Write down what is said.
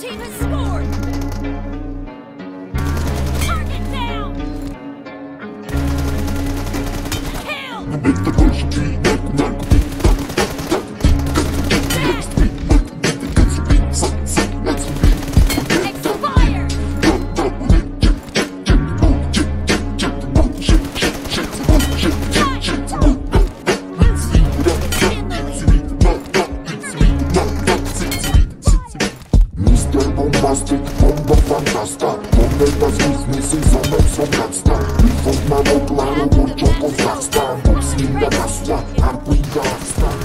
team has scored! Target down! Kill! Expired! Bombastic, bomba fantasta. Donde las mismísimas son exogatsta. Before my claro, voy yo con gasta. Boxing la gasta, arco y gasta.